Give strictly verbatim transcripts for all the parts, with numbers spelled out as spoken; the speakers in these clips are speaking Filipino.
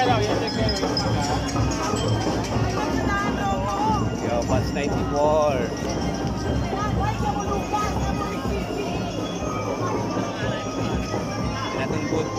Yo, Bats ninety-four. Natungkot.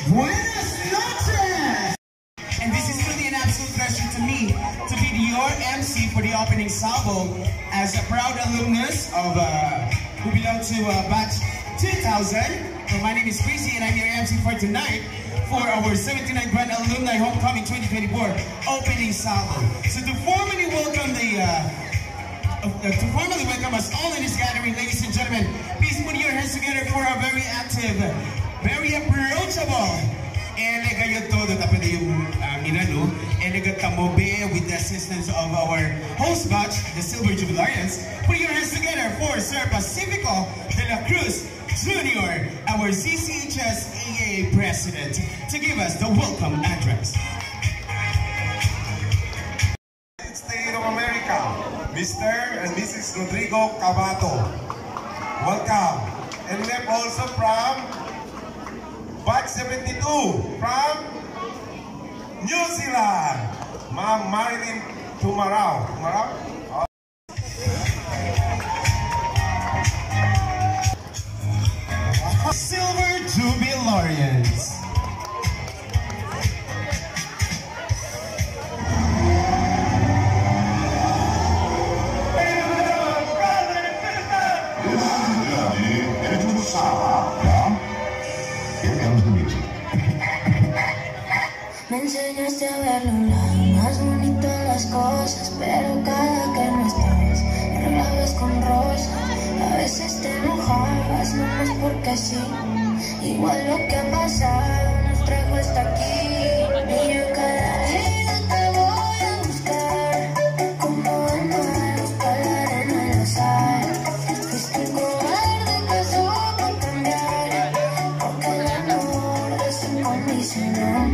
Buenas noches! And this is really an absolute pleasure to me to be your M C for the opening salvo as a proud alumnus of uh, who belong to uh, batch two thousand. Well, my name is Chrissy and I'm your M C for tonight for our seventy-ninth Grand Alumni Homecoming twenty twenty-four opening salvo. So to formally welcome the uh, Uh, to formally welcome us all in this gathering, ladies and gentlemen, please put your hands together for a very active, very approachable, and nagayon todo na pwede yung uh, minano, and nagatamobe with the assistance of our host batch, the Silver Jubilarians. Put your hands together for Sir Pacifico de la Cruz Junior, our C C H S A A President, to give us the welcome address. State of America, Mister and Missus Rodrigo Cavato. Welcome. And we have also from batch seventy-two from New Zealand, Ma'am Marilyn Tumarao. Tumarao? Oh. Silver Jubilarians. Me enseñaste a ver un lado más bonito de las cosas, pero cada que no estabas, me regalabas con rosas. A veces te enojabas, no más porque sí. Igual lo que ha pasado nos trajo hasta aquí. Y yo cada día te voy a buscar, como andar buscar la arena en la sal. Fuiste un cobarde que supo cambiar, porque el amor es incondicional.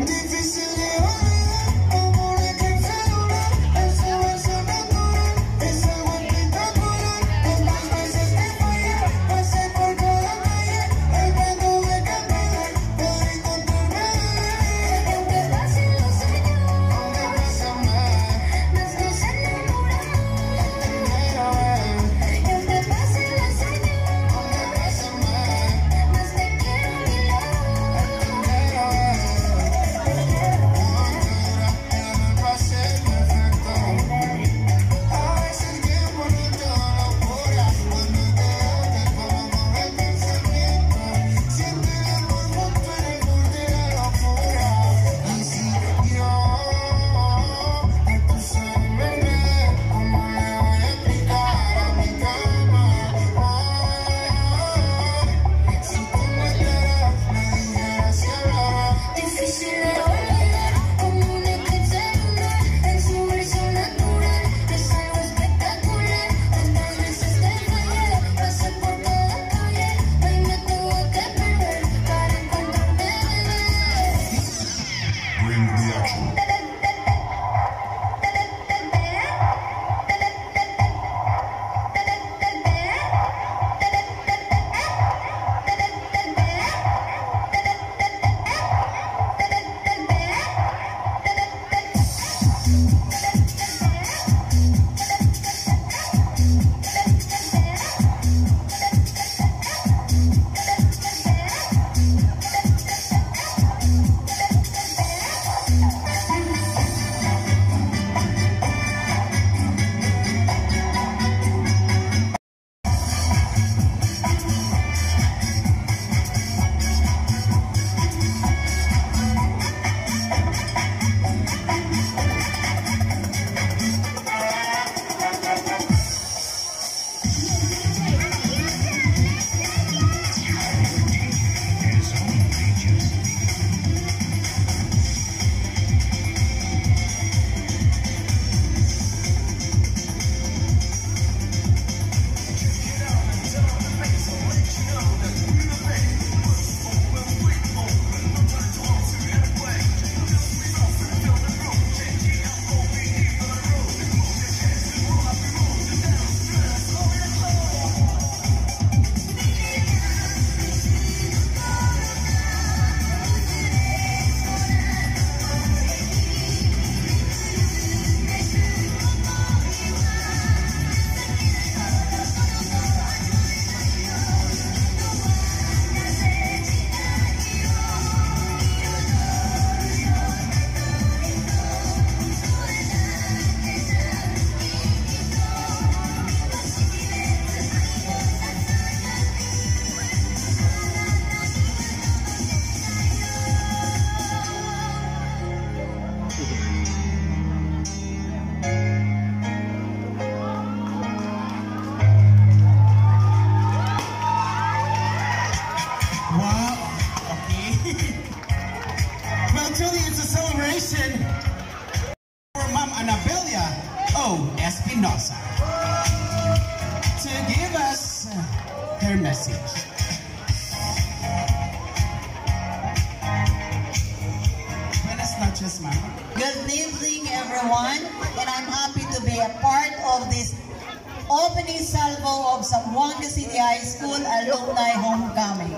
Buenas noches, ma'am. Good evening, everyone, and I'm happy to be a part of this opening salvo of Zamboanga City High School Alumni Homecoming.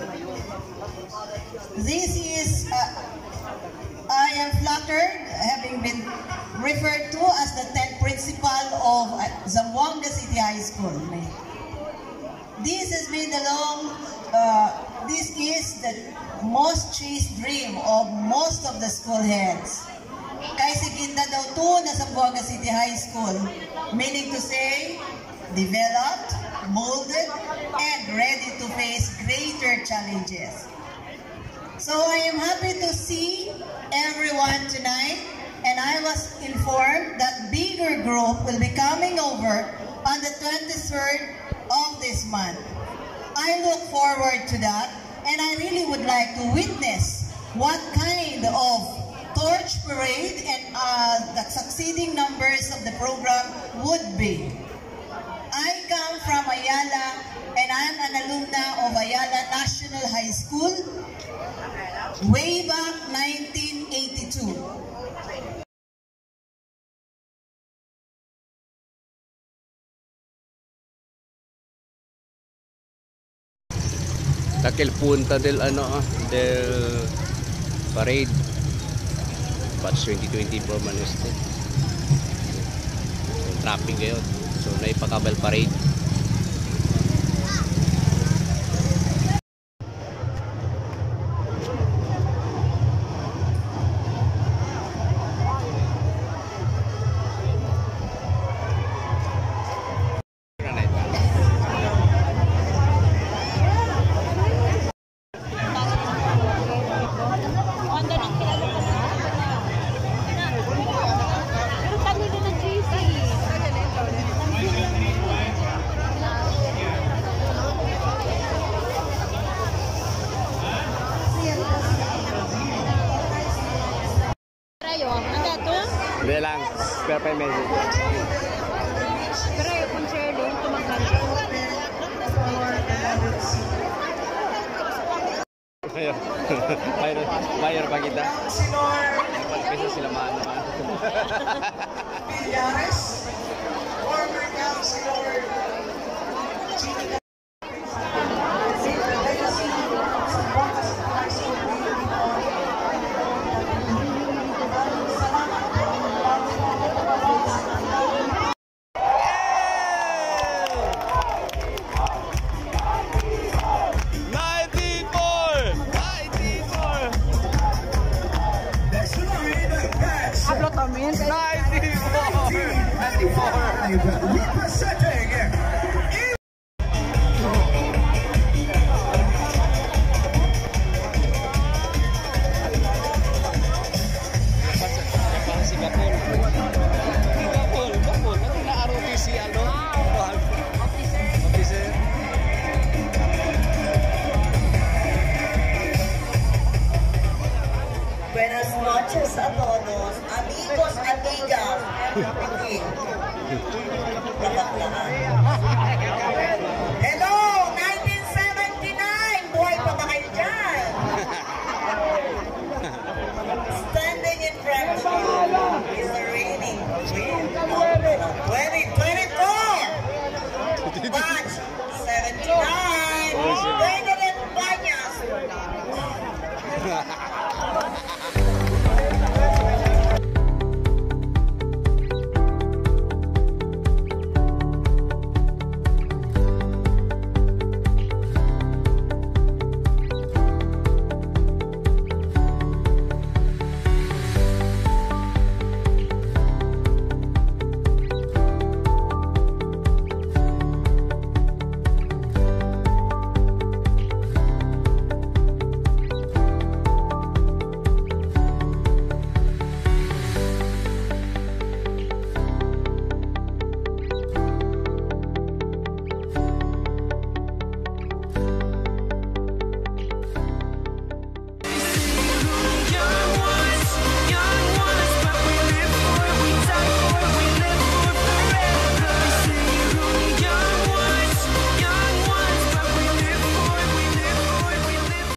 This is, uh, I am flattered having been referred to as the tenth principal of uh, Zamboanga City High School. This has been the long, uh, this is the most chased dream of most of the school heads. Kay siginda daw to na Zamboanga City High School, meaning to say, developed, molded, and ready to face greater challenges. So I am happy to see everyone tonight, and I was informed that bigger group will be coming over on the twenty-third of this month. I look forward to that, and I really would like to witness what kind of torch parade and uh, the succeeding numbers of the program would be. I come from Ayala, and I'm an alumna of Ayala National High School way back nineteen eighty-two. Takil punta del ano ah, del parade batch twenty twenty-four man este. Traffic ngayon. So naipakabel parade. Hindi lang, pero pa yung message. Pero yung concerto, tumagal. Bayar. Bayar, bayar pa kita. Kasi sila maano ka. Villares, former councilor, representing Buenas noches a todos, amigos, amigas. Lakak-lakak.